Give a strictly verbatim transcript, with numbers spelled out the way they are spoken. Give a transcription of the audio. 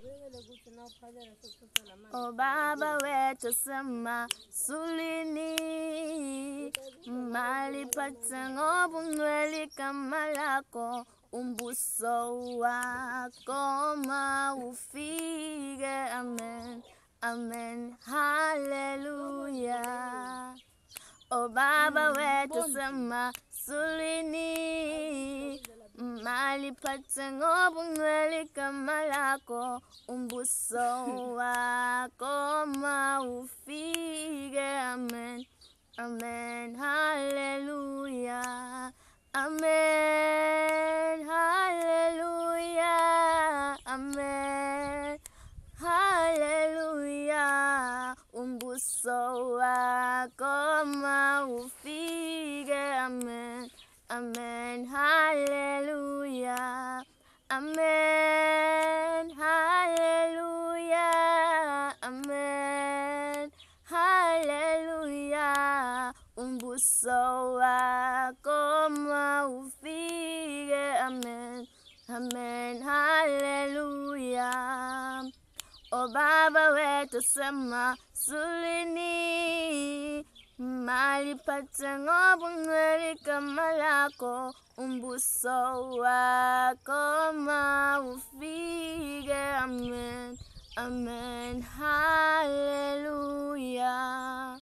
O Baba wetu sema sulini mali patango bungweli kama lako umbuso wako maufige. Amen, amen, hallelujah. O Baba wetu sema sulini mali patango bungweli kama lako umbuso wako maufige. Amen, amen, hallelujah. Amen, hallelujah. Amen, hallelujah. Umbuso wako maufige. Amen, amen, hallelujah. Amen, hallelujah. Amen, hallelujah. Umbuso wako maufige. Amen, amen, hallelujah. O Baba wetu sema sulini mali patango bungweli kama lako umbuso wako maufige. Amen, amen, hallelujah.